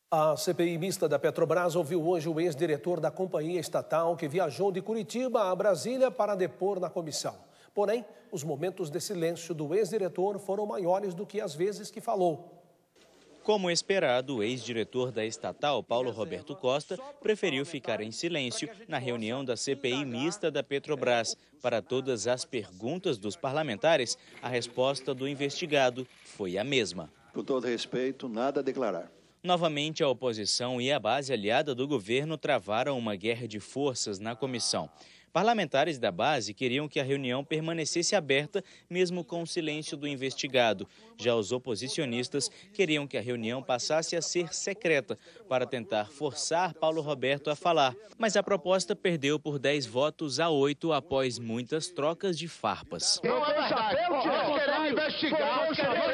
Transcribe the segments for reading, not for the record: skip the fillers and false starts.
A CPI mista da Petrobras ouviu hoje o ex-diretor da companhia estatal que viajou de Curitiba a Brasília para depor na comissão. Porém, os momentos de silêncio do ex-diretor foram maiores do que as vezes que falou. Como esperado, o ex-diretor da estatal, Paulo Roberto Costa, preferiu ficar em silêncio na reunião da CPI mista da Petrobras. Para todas as perguntas dos parlamentares, a resposta do investigado foi a mesma. Com todo respeito, nada a declarar. Novamente, a oposição e a base aliada do governo travaram uma guerra de forças na comissão. Parlamentares da base queriam que a reunião permanecesse aberta, mesmo com o silêncio do investigado. Já os oposicionistas queriam que a reunião passasse a ser secreta, para tentar forçar Paulo Roberto a falar. Mas a proposta perdeu por 10 votos a 8 após muitas trocas de farpas. Não é verdade. Nós queremos investigar.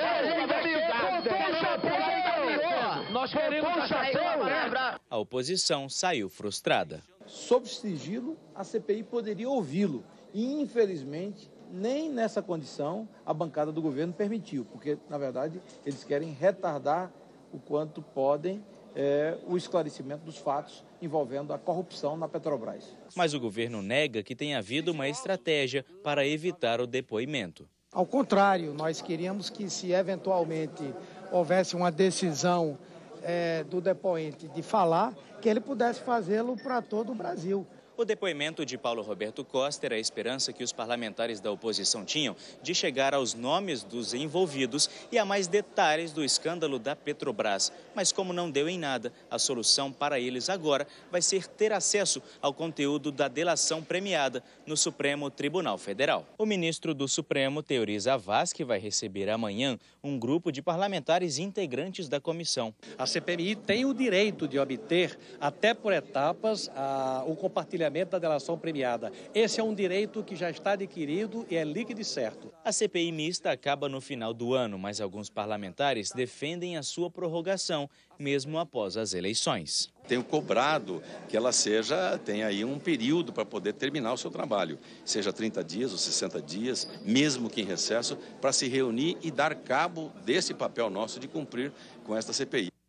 Nós queremos A oposição saiu frustrada. Sob sigilo, a CPI poderia ouvi-lo. E, infelizmente, nem nessa condição a bancada do governo permitiu, porque, na verdade, eles querem retardar o quanto podem o esclarecimento dos fatos envolvendo a corrupção na Petrobras. Mas o governo nega que tenha havido uma estratégia para evitar o depoimento. Ao contrário, nós queríamos que, se eventualmente houvesse uma decisão do depoente de falar, que ele pudesse fazê-lo para todo o Brasil. O depoimento de Paulo Roberto Costa era a esperança que os parlamentares da oposição tinham de chegar aos nomes dos envolvidos e a mais detalhes do escândalo da Petrobras. Mas como não deu em nada, a solução para eles agora vai ser ter acesso ao conteúdo da delação premiada no Supremo Tribunal Federal. O ministro do Supremo, Teori Zavascki, vai receber amanhã um grupo de parlamentares integrantes da comissão. A CPMI tem o direito de obter, até por etapas, o compartilhamento da delação premiada. Esse é um direito que já está adquirido e é líquido e certo. A CPI mista acaba no final do ano, mas alguns parlamentares defendem a sua prorrogação, mesmo após as eleições. Tenho cobrado que ela tenha aí um período para poder terminar o seu trabalho, seja 30 dias ou 60 dias, mesmo que em recesso, para se reunir e dar cabo desse papel nosso de cumprir com esta CPI.